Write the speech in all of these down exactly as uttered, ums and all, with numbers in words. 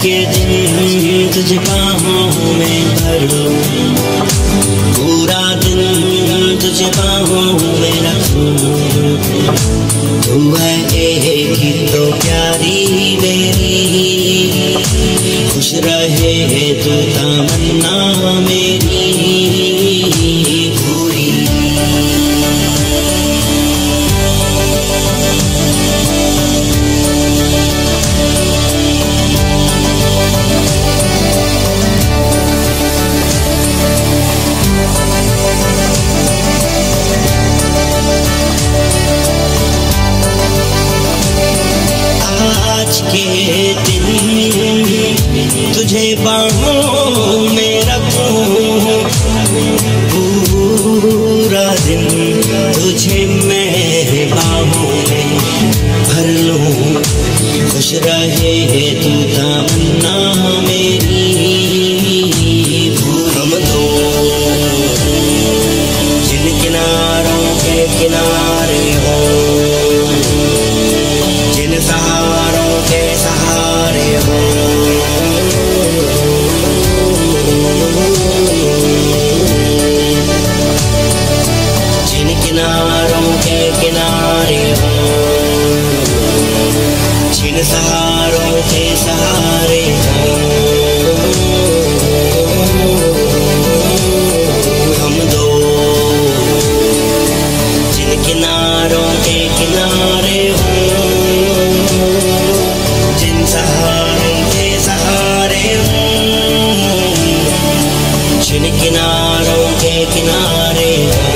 के दिन तुझे बाहों में भर लूं, पूरा दिन तुझे बाहों में रखूं। तू है एक ही तो प्यारी मेरी, खुश रहे तू तमन्ना मेरी पूरी। आज के दिन तुझे बाहों में रखूं, पूरा दिन तुझे मैं बाहों में भर लूं। खुश रहे तू तमन्ना मेरी हम दो जिन किनारों के किनारे हो, जिन सहारों के सहारे हो। जिन किनारों के किनारे हो, जिन सहारों के सहारे हो। हम दो जिन किनारों के किनारे हो, जिन सहारों के सहारे हो। जिन किनारों के किनारे हो।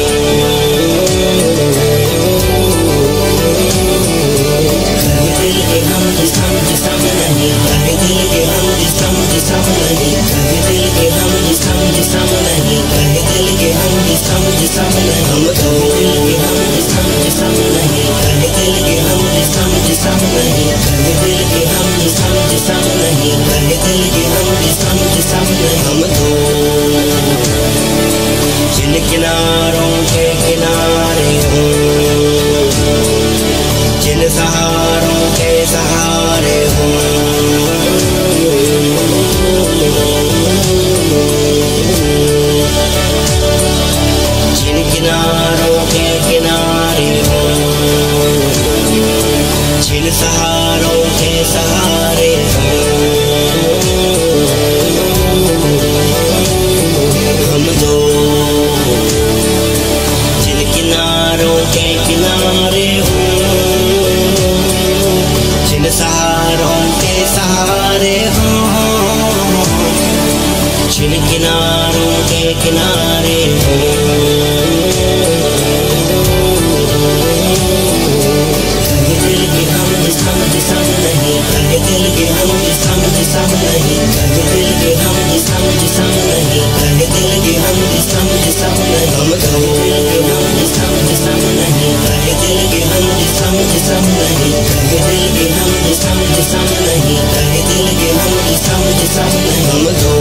कहे दिल के हम जिसम जिसम नहीं, कहे दिल के हम जिसम जिसम नहीं, कहे दिल के हम जिसम जिसम नहीं, कहे दिल के हम जिसम जिसम नहीं। हम कहे दिल के हम जिसम जिसम नहीं, कहे दिल के हम जिसम जिसम नहीं, कहे दिल के हम जिसम जिसम नहीं, कहे दिल के हम जिसम जिसम नहीं। हम दो जिन किनारों के किनारे हो, जिन सहारों के सहारे हो। जिन किनारों के किनारे हो, जिन सहारों के सहारे हो। हम दो जिन किनारों के किनारे हो, जिन सहारों के सहारे हो। जिन किनारों के किनारे हो। कहे दिल के हम जिसम जिसम नहीं, कहे दिल के हम जिसम जिसम नहीं, कहे दिल के हम जिसम जिसम नहीं, कहे दिल के हम जिसम जिसम नहीं। हम कहे दिल के हम जिसम जिसम नहीं, कहे दिल के हम जिसम जिसम नहीं, कहे दिल के हम जिसम जिसम नहीं, कहे दिल के हम जिसम जिसम नहीं। हम दो